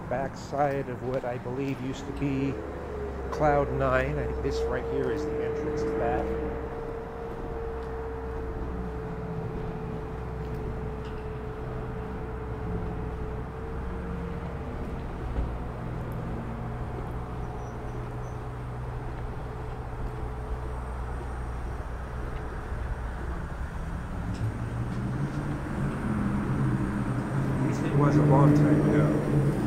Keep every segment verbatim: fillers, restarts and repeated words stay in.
backside of what I believe used to be Cloud Nine. I think this right here is the entrance to that. It was a long time ago.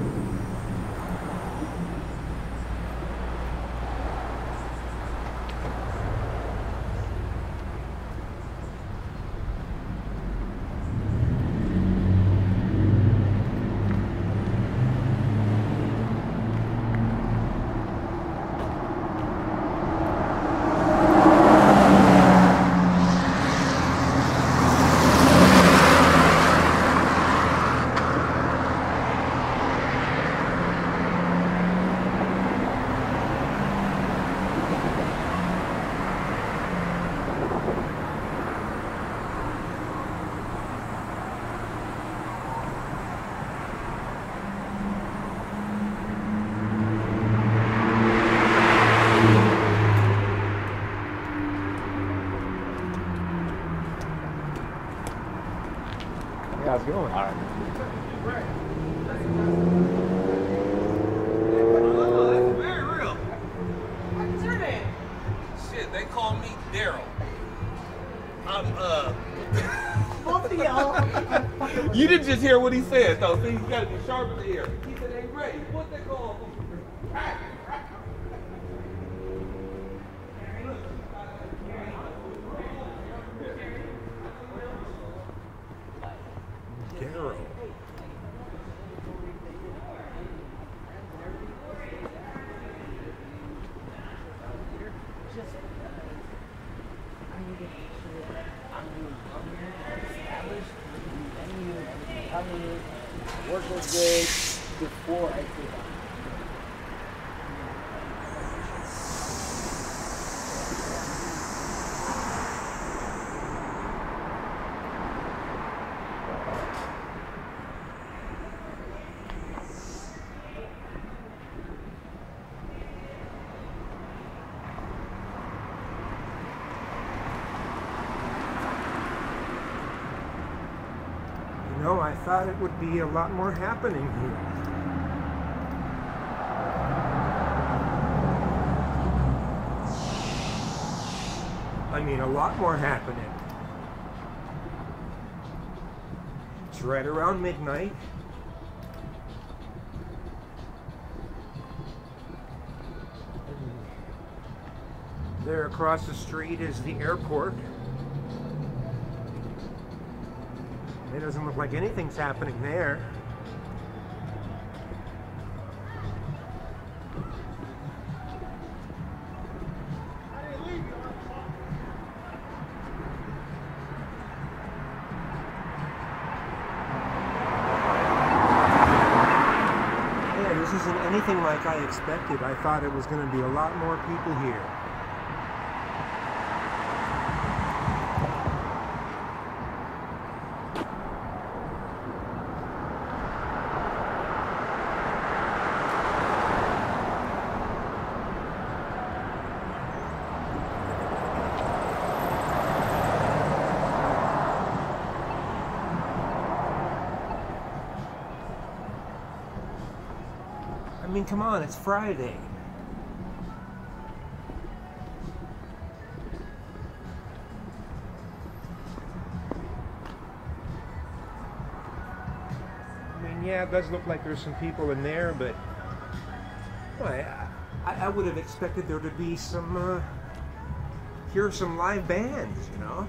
How's it going? All right. Oh, that's very real. What's your name? Shit, they call me Daryl. I'm, uh... Both of y'all. You didn't just hear what he said, though. See, you gotta be sharp in the ear. He said, hey, Ray, what they call me? Daryl. Work was good before I took on. You know, I thought it would be a lot more happening here. I mean, a lot more happening. It's right around midnight. And there across the street is the airport. It doesn't look like anything's happening there. Yeah, this isn't anything like I expected. I thought it was going to be a lot more people here. I mean, come on, it's Friday. I mean, yeah, it does look like there's some people in there, but well, I, I, I would have expected there to be some, uh, hear some live bands, you know?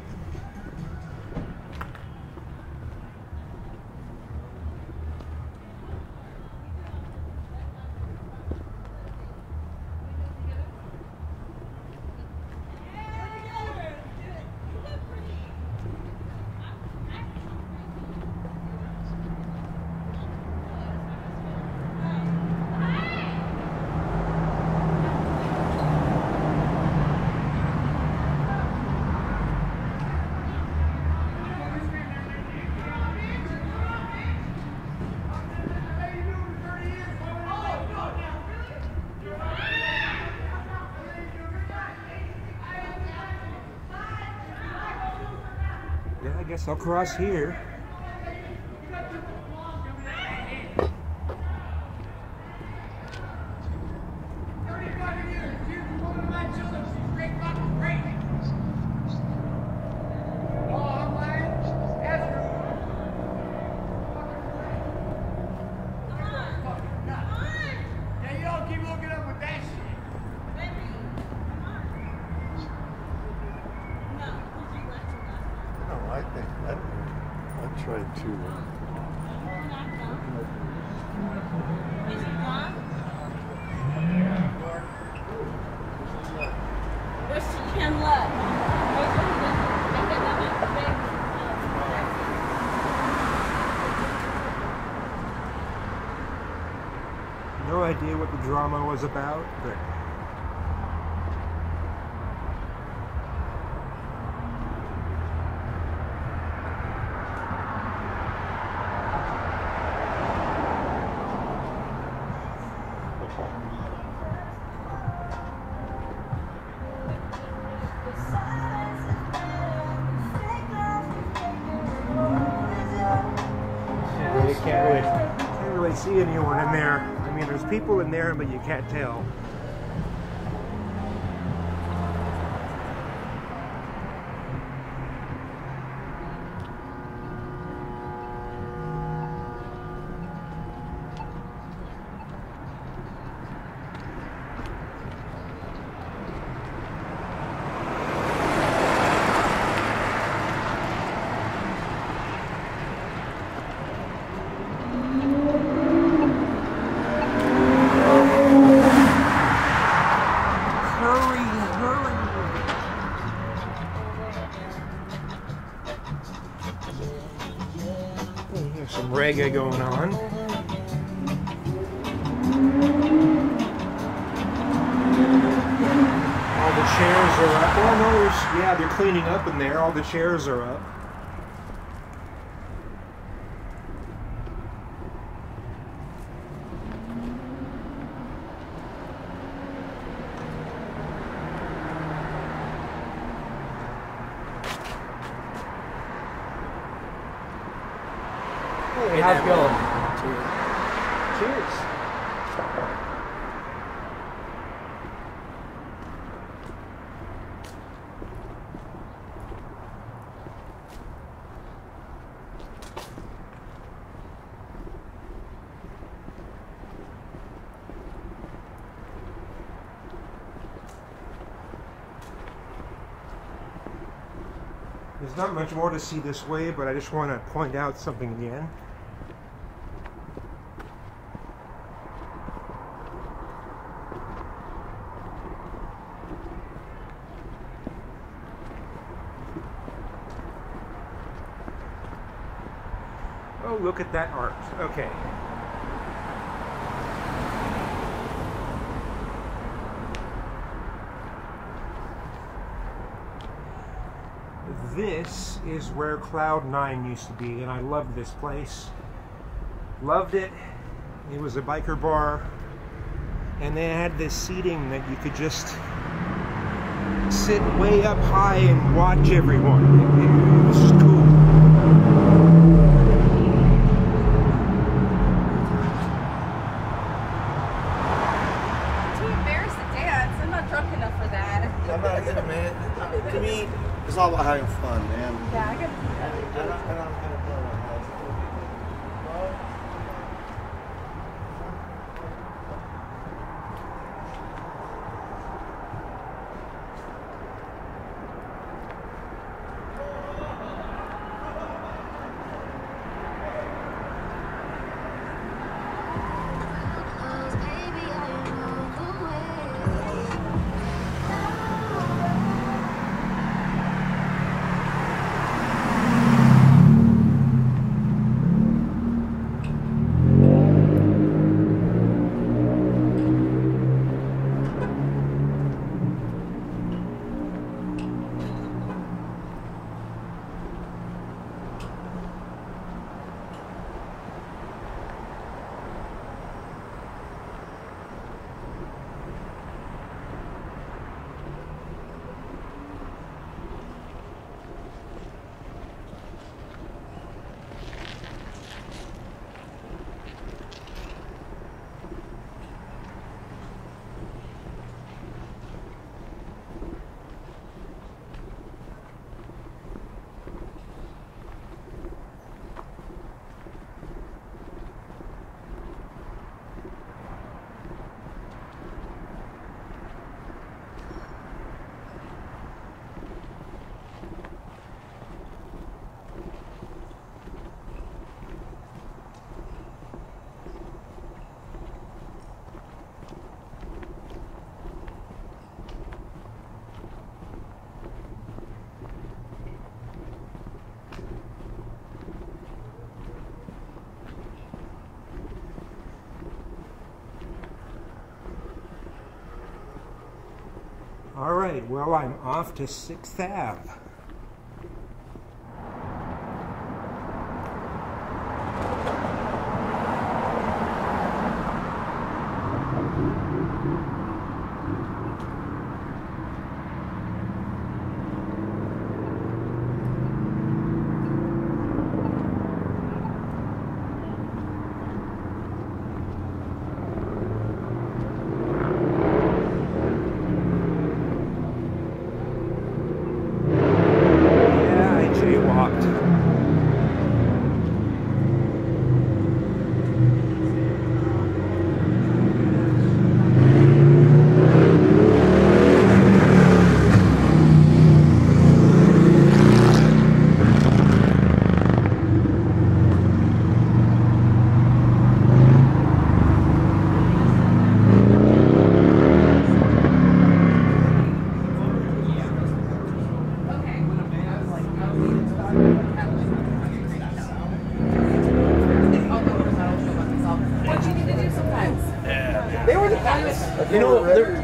I guess I'll cross here. Tried to. No idea what the drama was about, but you can't really, can't really see anyone in there. I mean, there's people in there, but you can't tell. Some reggae going on. All the chairs are up. Oh no, there's, yeah, they're cleaning up in there. All the chairs are up. Hey, how's it going? Cheers. Cheers. There's not much more to see this way, but I just want to point out something again. Oh, look at that art. Okay. This is where Cloud Nine used to be, and I loved this place. Loved it. It was a biker bar, and they had this seating that you could just sit way up high and watch everyone. It, it was just cool. To me, it's all about having fun, man. Yeah, I get I don't, I don't, I don't All right, well, I'm off to sixth Ave. You know, they're...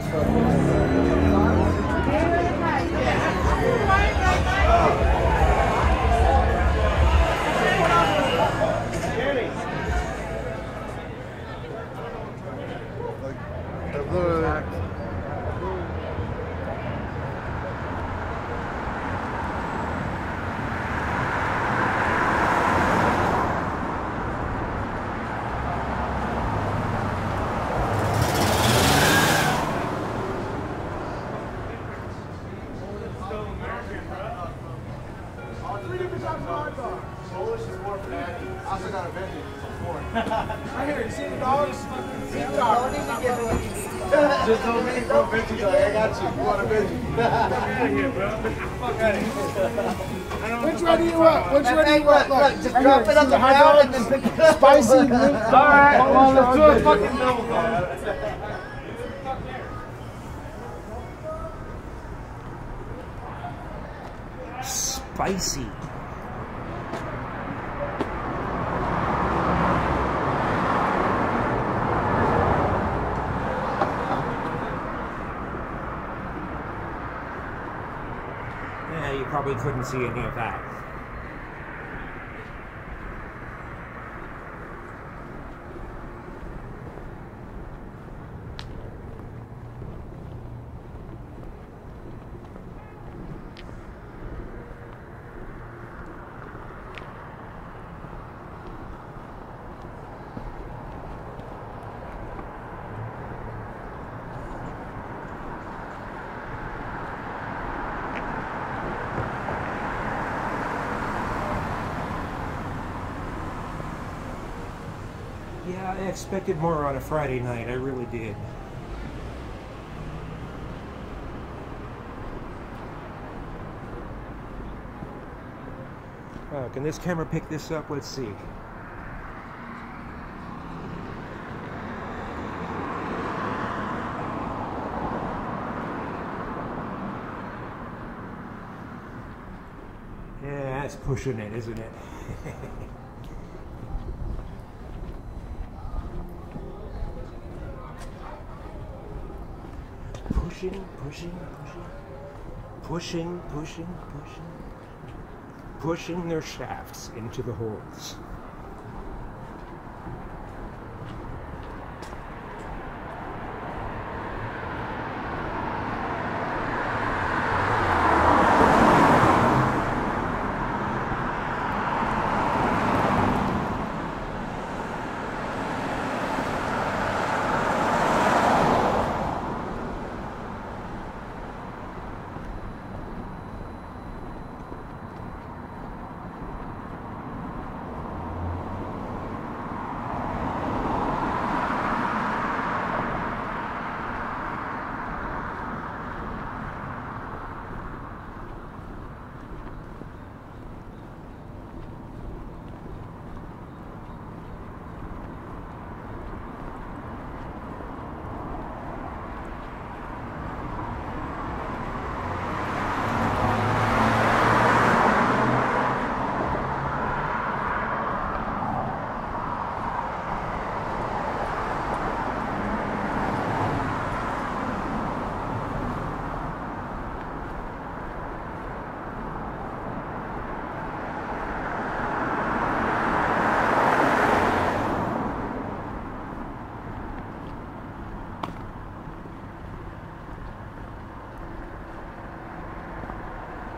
Just don't make bro Benji like I got you. You want a Benji? Yeah, here, bro. Fuck out of here. Which one do you want? Which one do you want? Look, just drop it on the ground and then pick it up. Spicy. All right, well, let's do a fucking double call. Spicy. Yeah, you probably couldn't see any of that. Yeah, I expected more on a Friday night. I really did. Uh, can this camera pick this up? Let's see. Yeah, that's pushing it, isn't it? Pushing, pushing, pushing, pushing, pushing, pushing, pushing their shafts into the holes.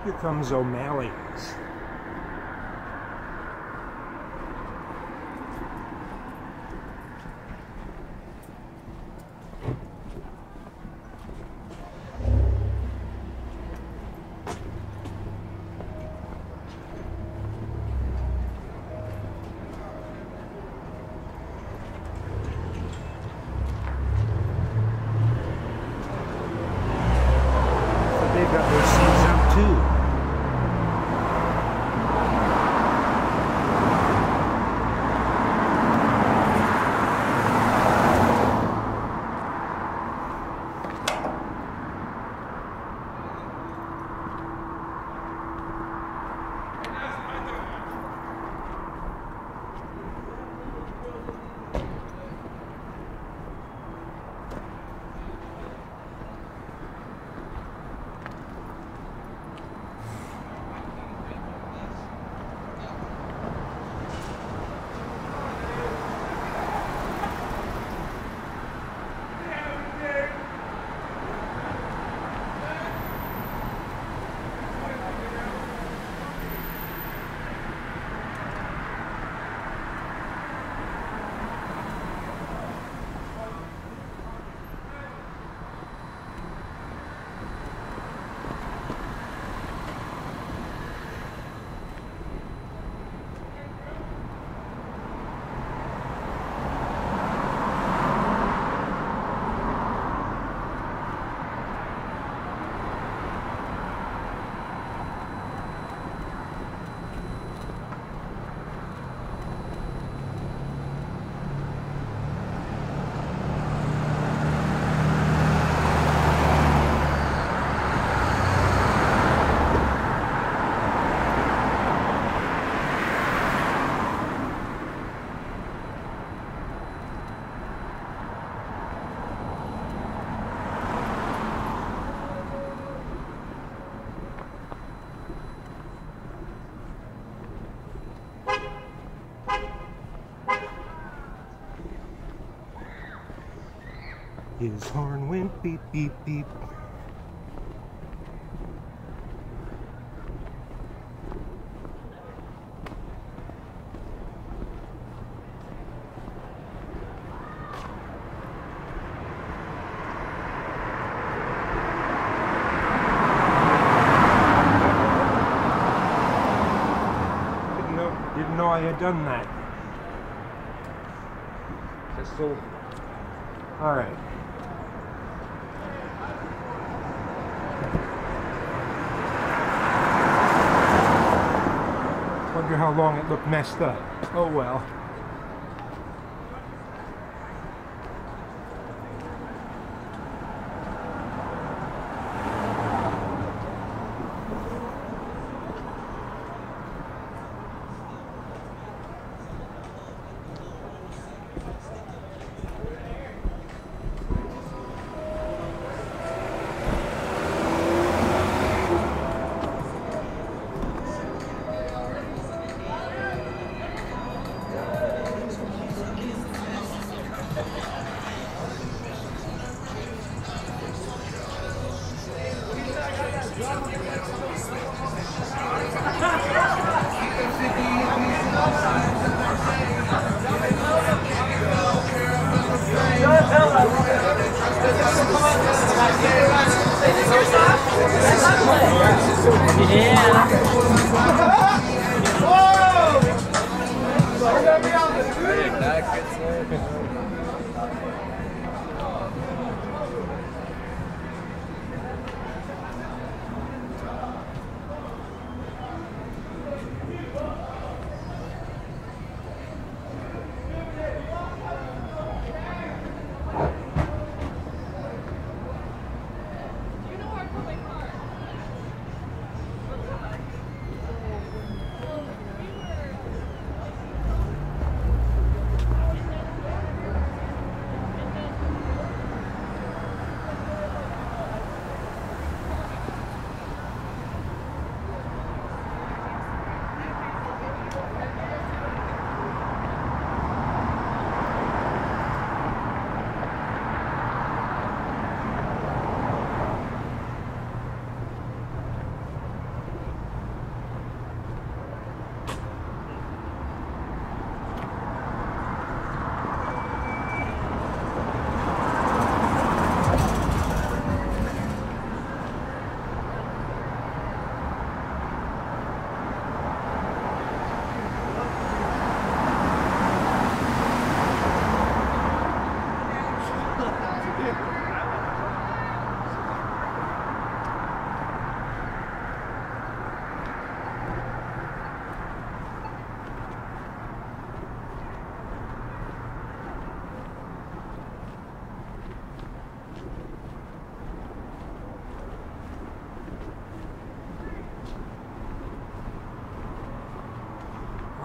Here comes O'Malley's. They've got their seats up too. His horn went beep, beep, beep. Didn't know, didn't know I had done that. Pistol. All right. Wonder how long it looked messed up. Oh well.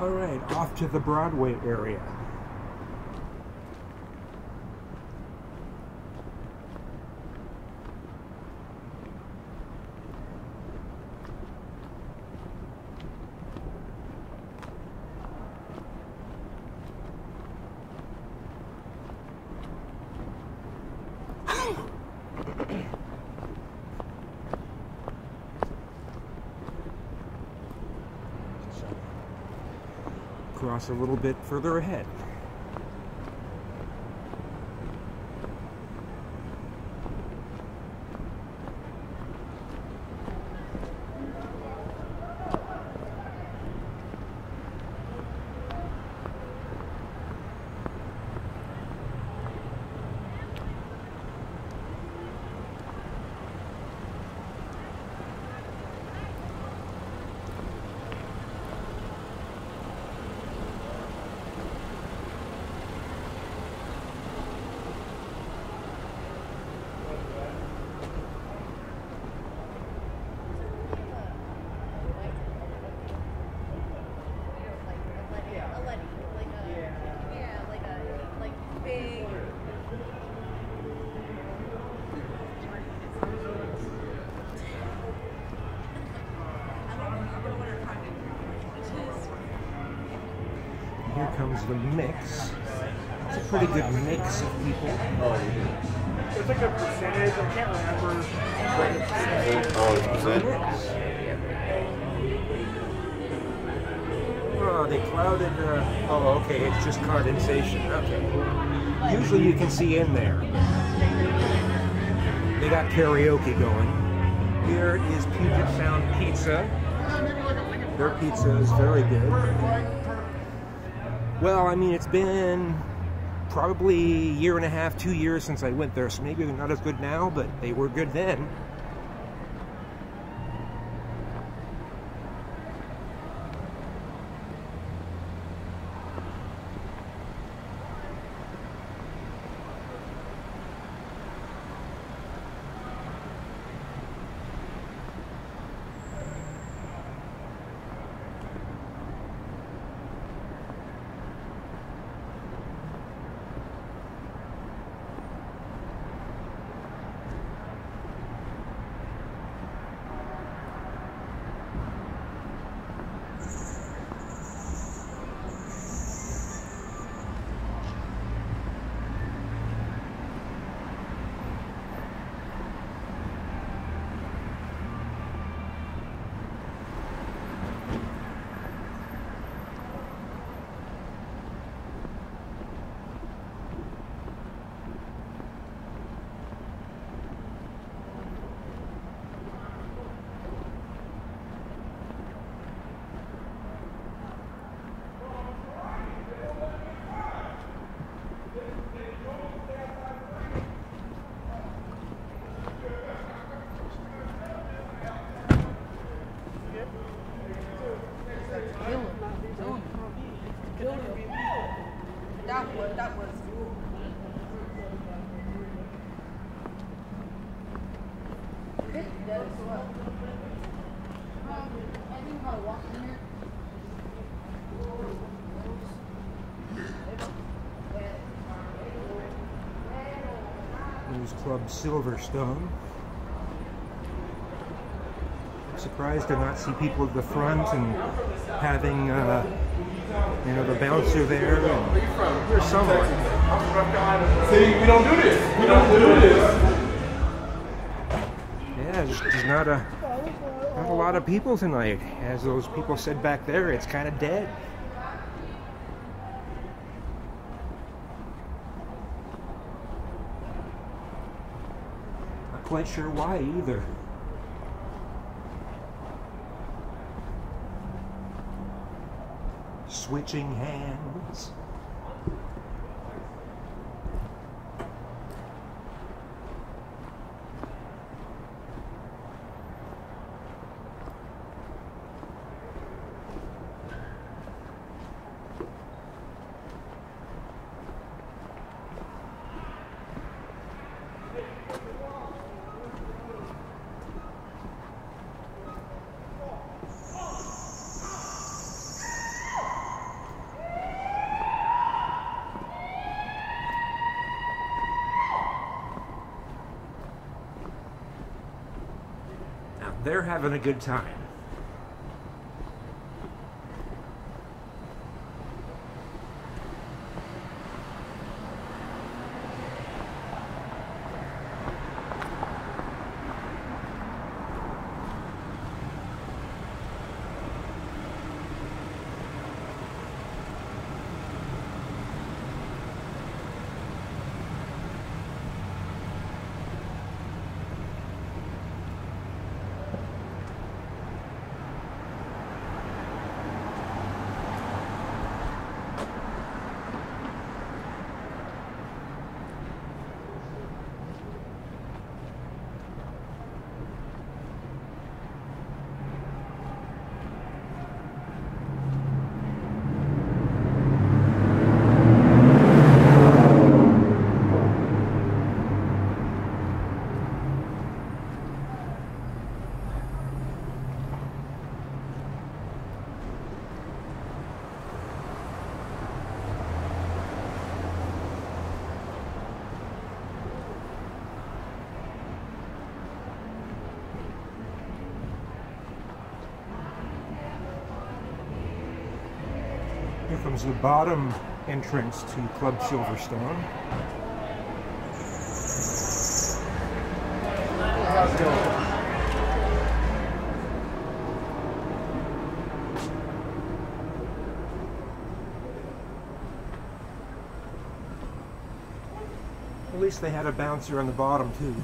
All right, off to the Broadway area. Cross a little bit further ahead. Here comes the mix. It's a pretty good mix of people. It's like a percentage, I can't remember what the percentage is. Oh, it's percent? Oh, they clouded, uh, oh, okay, it's just condensation, okay. Usually you can see in there. They got karaoke going. Here is Puget Sound Pizza. Their pizza is very good. Well, I mean, it's been probably a year and a half, two years since I went there, so maybe they're not as good now, but they were good then. That was, that was. There's Club Silverstone. I'm surprised to not see people at the front and having, uh, you know, the bouncer there. And there's someone. See, we don't do this. We don't do this. Yeah, there's, there's not a not a lot of people tonight. As those people said back there, it's kind of dead. Not quite sure why either. Switching hands. they're having a good time. Here comes the bottom entrance to Club Silverstone. How's it going? At least they had a bouncer on the bottom too.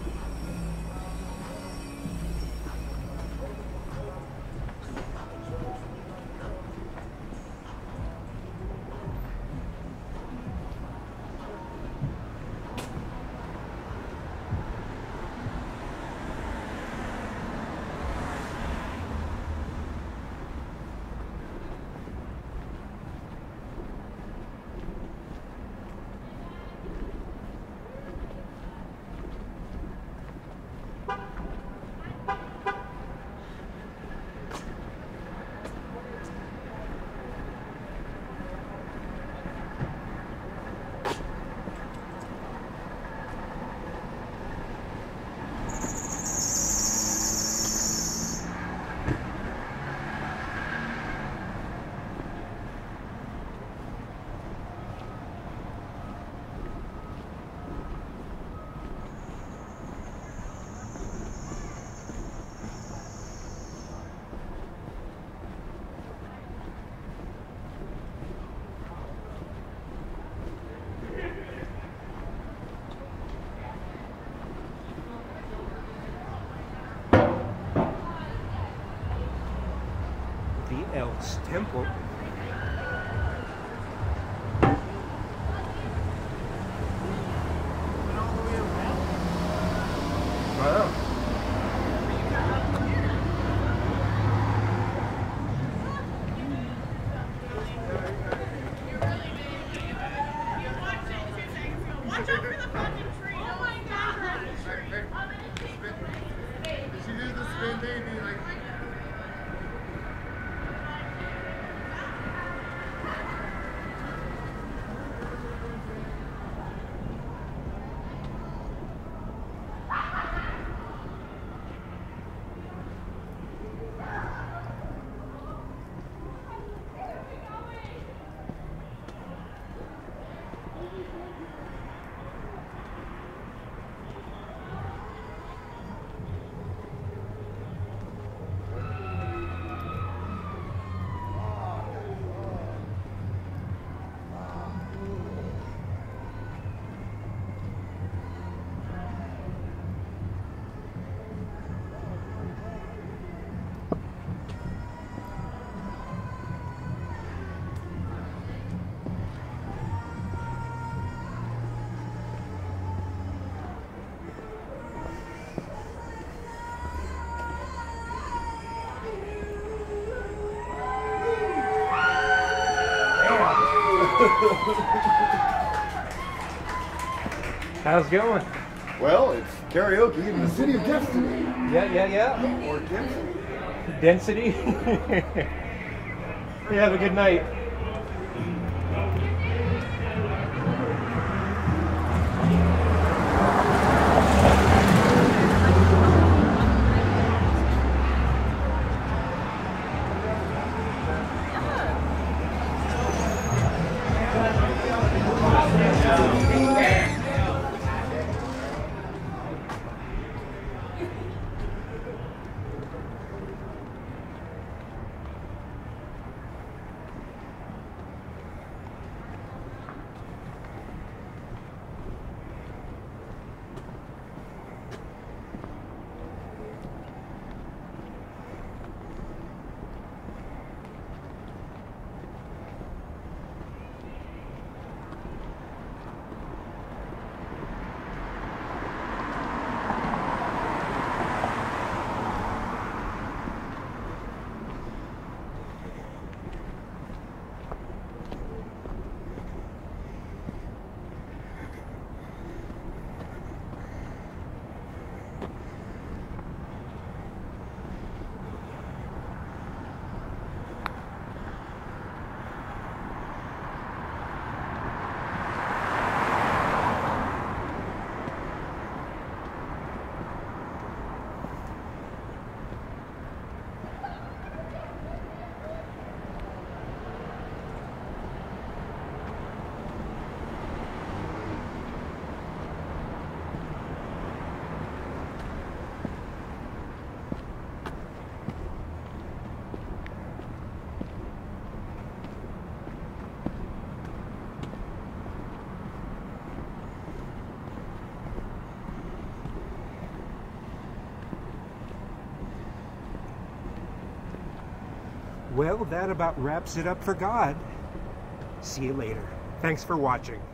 The Elks Temple. Wow. Watch out for the fucking tree! Oh my god! Did she do the spin baby like? How's it going? Well, it's karaoke in the city of Destiny. Yeah, yeah, yeah. Or Destiny. Density. You have a good night. Well, that about wraps it up for God. See you later. Thanks for watching.